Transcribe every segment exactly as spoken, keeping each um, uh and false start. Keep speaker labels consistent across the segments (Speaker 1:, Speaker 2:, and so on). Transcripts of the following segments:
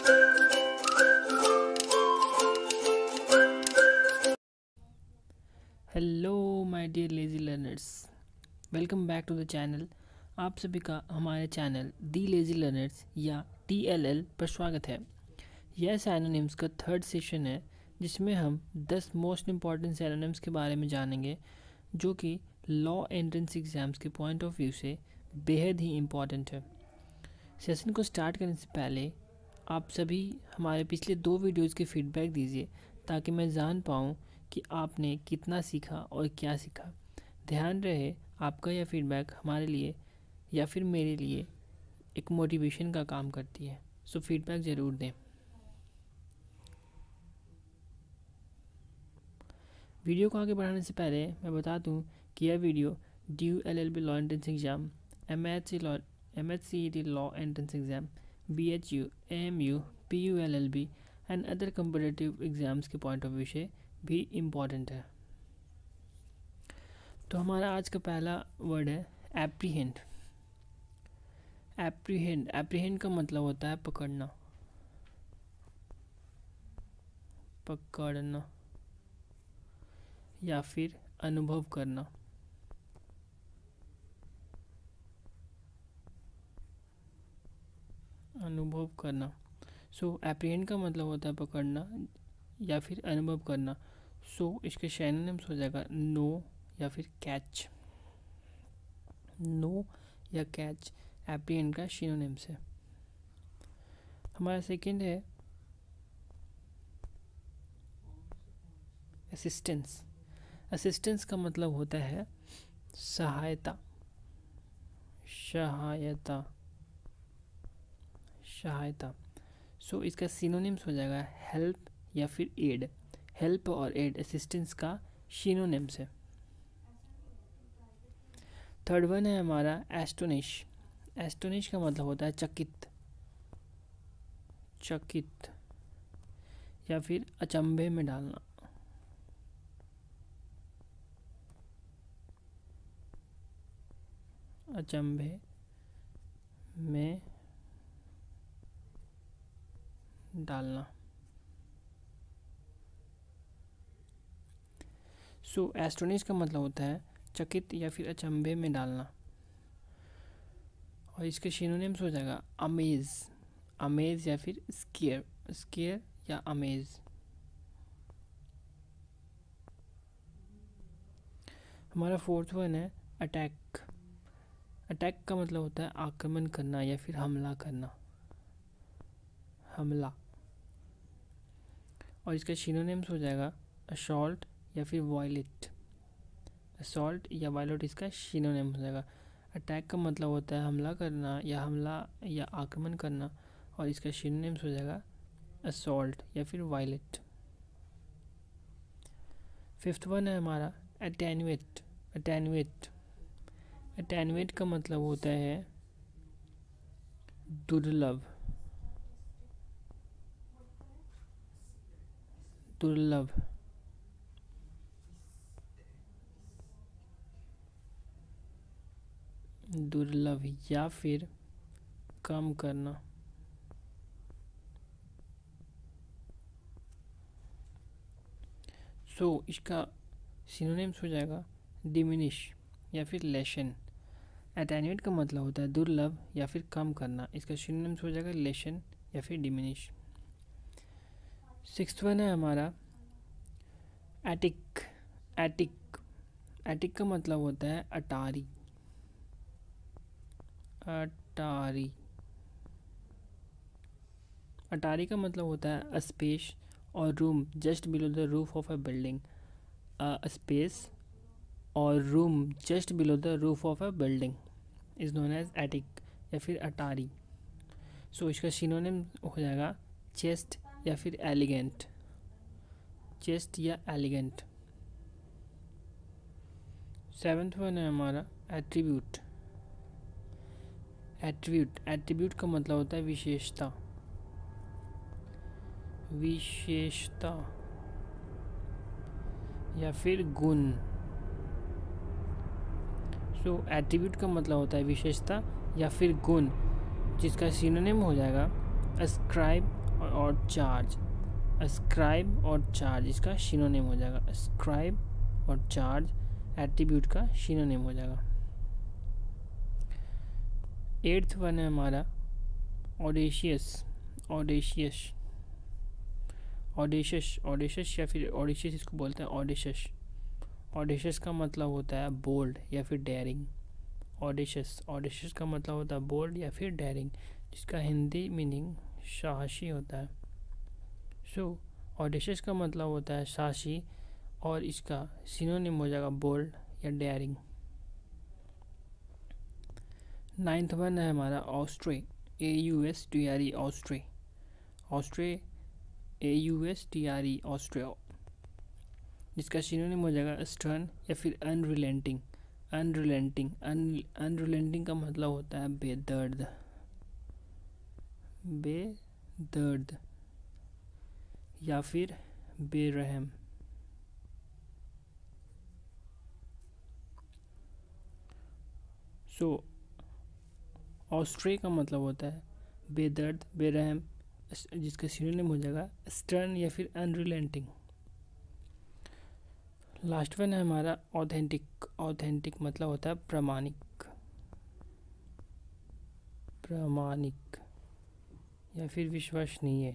Speaker 1: Hello my dear lazy learners, welcome back to the channel. आप सभी का हमारे चैनल दी लेजी लर्नर्स या टी एल एल पर स्वागत है। यह सिनोनिम्स का थर्ड सेशन है जिसमें हम दस मोस्ट इम्पॉर्टेंट सिनोनिम्स के बारे में जानेंगे जो कि लॉ एंट्रेंस एग्ज़ाम्स के पॉइंट ऑफ व्यू से बेहद ही इम्पॉर्टेंट है। सेशन को स्टार्ट करने से पहले आप सभी हमारे पिछले दो वीडियोज़ के फीडबैक दीजिए ताकि मैं जान पाऊँ कि आपने कितना सीखा और क्या सीखा। ध्यान रहे आपका यह फीडबैक हमारे लिए या फिर मेरे लिए एक मोटिवेशन का काम करती है, सो फीडबैक ज़रूर दें। वीडियो को आगे बढ़ाने से पहले मैं बता दूं कि यह video DU L L B law entrance exam, M H C law M H C E T law entrance exam, B H U, A M U, P U L L B and other competitive exams के point of view से भी important है। तो हमारा आज का पहला word है एप्रीहेंड। एप्रीहेंड एप्रीहेंड का मतलब होता है पकड़ना, पकड़ना या फिर अनुभव करना। अनुभव करना सो एप्रीहेंड का मतलब होता है पकड़ना या फिर अनुभव करना। सो so, इसके सिनोनिम्स हो जाएगा नो या फिर कैच। नो या कैच एप्रीहेंड का सिनोनिम्स है। हमारा सेकंड है असिस्टेंस। असिस्टेंस का मतलब होता है सहायता, सहायता, सहायता। सो so, इसका सिनोनिम्स हो जाएगा हेल्प या फिर एड। हेल्प और एड असिस्टेंस का सिनोनिम्स है। थर्ड वन है हमारा एस्टोनिश। एस्टोनिश का मतलब होता है चकित, चकित या फिर अचंभे में डालना। अचंभे में डालना। सो so, एस्टोनिश का मतलब होता है चकित या फिर अचंभे में डालना। और इसके सिनोनिम्स हो जाएगा अमेज, अमेज या फिर स्केयर, स्केयर या अमेज। हमारा फोर्थ वन है अटैक। अटैक का मतलब होता है आक्रमण करना या फिर हमला करना, हमला। और इसका सिनोनिम्स हो जाएगा असॉल्ट या फिर वायलेट। असॉल्ट या वायलेट इसका सिनोनिम हो जाएगा। अटैक का मतलब होता है हमला करना या हमला या आक्रमण करना और इसका सिनोनिम्स हो जाएगा असॉल्ट या फिर वायलेट। फिफ्थ वन है हमारा अटेन्युएट। अटेन्युएट अटेन्युएट का मतलब होता है दुर्लभ, दुर्लभ। दुर्लभ या फिर कम करना। सो so, इसका सिनोनिम्स हो जाएगा डिमिनिश या फिर लेशन। एटेन्यूएट का मतलब होता है दुर्लभ या फिर कम करना। इसका सिनोनिम्स हो जाएगा लेशन या फिर डिमिनिश। सिक्स्थ वन है हमारा एटिक। एटिक एटिक का मतलब होता है अटारी, अटारी। अटारी का मतलब होता है अ स्पेस और room just below the roof of a building. A space और room just below the roof of a building is known as attic या फिर अटारी। सो so, इसका सिनोनिम हो जाएगा चेस्ट या फिर एलिगेंट, चेस्ट या एलिगेंट। सेवेंथ वन है हमारा एट्रीब्यूट। एट्रीब्यूट एट्रीब्यूट का मतलब होता है विशेषता, विशेषता या फिर गुण। सो so, एट्रीब्यूट का मतलब होता है विशेषता या फिर गुण जिसका सिनोनिम हो जाएगा अस्क्राइब और, और चार्ज, अस्क्राइब और चार्ज इसका सिनोनिम हो जाएगा। अस्क्राइब और चार्ज एट्रीब्यूट का सिनोनिम हो जाएगा। एट्थ वन है हमारा ऑडेशियस। ऑडेशियस ऑडेशियस ऑडेशियस या फिर ऑडेशियस इसको बोलते हैं ऑडेशियस। ऑडेशियस का मतलब होता है बोल्ड या फिर डेयरिंग। ऑडेशियस ऑडेशियस का मतलब होता है बोल्ड या फिर डेयरिंग, जिसका हिंदी मीनिंग साहसी होता है। सो ऑडेशियस का मतलब होता है साहसी और इसका सिनोनिम हो जाएगा बोल्ड या डेयरिंग। नाइन्थ वन है हमारा austere. A U S T R E austere. Austere A U S T R E austere, जिसका सिनोनिम हो जाएगा स्टर्न या फिर अनरिलेंटिंग। अनरिलेंटिंग अनरिलेंटिंग का मतलब होता है बेदर्द। बेदर्द या फिर बेरहम। सो ऑस्ट्रे का मतलब होता है बेदर्द बेरहम, जिसका सिनोनिम हो जाएगा स्टर्न या फिर अनरिलेंटिंग। लास्ट वन है हमारा ऑथेंटिक। ऑथेंटिक मतलब होता है प्रामाणिक। प्रामाणिक या फिर विश्वसनीय।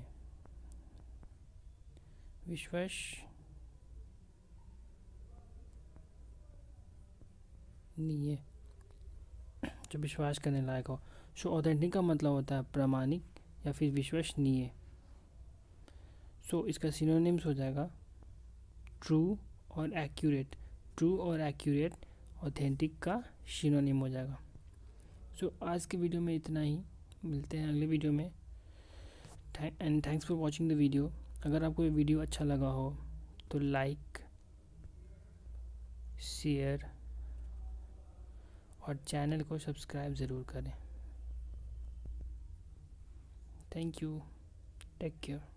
Speaker 1: विश्वसनीय जो विश्वास करने लायक हो। सो ऑथेंटिक का मतलब होता है प्रामाणिक या फिर विश्वसनीय। सो so, इसका सिनोनिम्स हो जाएगा ट्रू और एक्यूरेट। ट्रू और एक्यूरेट ऑथेंटिक का सिनोनिम हो जाएगा। सो so, आज के वीडियो में इतना ही, मिलते हैं अगले वीडियो में। And thanks for watching the video. अगर आपको ये वीडियो अच्छा लगा हो तो लाइक, शेयर और चैनल को सब्सक्राइब ज़रूर करें। Thank you, take care.